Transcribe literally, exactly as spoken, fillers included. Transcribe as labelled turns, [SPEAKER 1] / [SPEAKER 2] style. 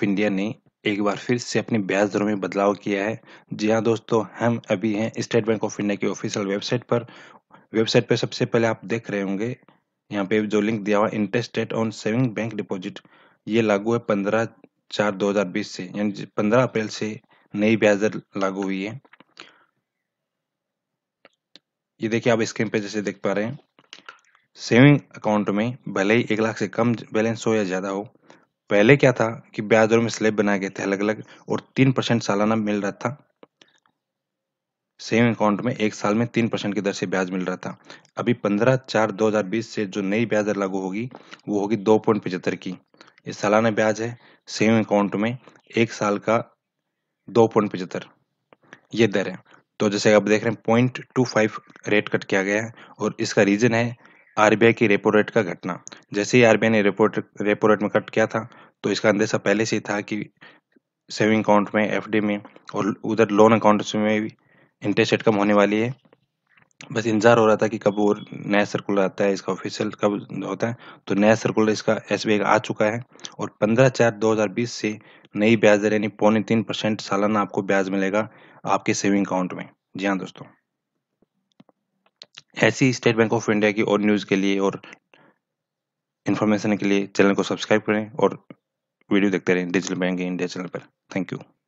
[SPEAKER 1] Of India ने एक बार फिर से अपनी ब्याज दरों में बदलाव किया है। जी हाँ दोस्तों, हम अभी हैं स्टेट बैंक ऑफ इंडिया की ऑफिशियल वेबसाइट पर। वेबसाइट पे सबसे पहले आप देख रहे होंगे, यहाँ पे जो लिंक दिया हुआ interest rate on saving bank deposit, ये लागू है पंद्रह चार दो हजार बीस से, यानी पंद्रह अप्रैल से नई ब्याज दर लागू हुई है। ये देखिए, आप स्क्रीन पे जैसे देख पा रहे हैं, सेविंग अकाउंट में भले ही एक लाख से कम बैलेंस हो या ज्यादा हो, पहले क्या था कि ब्याज दरों में स्लैब बनाए गए थे अलग अलग, और तीन परसेंट सालाना मिल रहा था। सेविंग अकाउंट में एक साल में तीन परसेंट की दर से ब्याज मिल रहा था। अभी पंद्रह चार दो हजार बीस से जो नई ब्याज दर लागू होगी वो होगी दो पॉइंट पचहत्तर की। ये सालाना ब्याज है सेविंग अकाउंट में, एक साल का दो पॉइंट पचहत्तर ये दर है। तो जैसे आप देख रहे हैं, point two five rate cut किया गया है, और इसका रीजन है आरबीआई की रेपो रेट का घटना। जैसे ही आरबीआई ने रेपो रेपो रेट में कट किया था, तो इसका अंदेशा पहले से ही था कि सेविंग अकाउंट में, एफडी में और उधर लोन अकाउंट्स में भी इंटरेस्ट रेट कम होने वाली है। बस इंतजार हो रहा था कि कब वो नया सर्कुलर आता है, इसका ऑफिशियल कब होता है। तो नया सर्कुलर इसका एसबीआई का आ चुका है, और पंद्रह चार दो हजार बीस से नई ब्याज दर यानी पौने तीन परसेंट सालाना आपको ब्याज मिलेगा आपके सेविंग अकाउंट में। जी हाँ दोस्तों, ऐसी स्टेट बैंक ऑफ इंडिया की और न्यूज़ के लिए और इन्फॉर्मेशन के लिए चैनल को सब्सक्राइब करें और वीडियो देखते रहें डिजिटल बैंकिंग इंडिया चैनल पर। Thank you.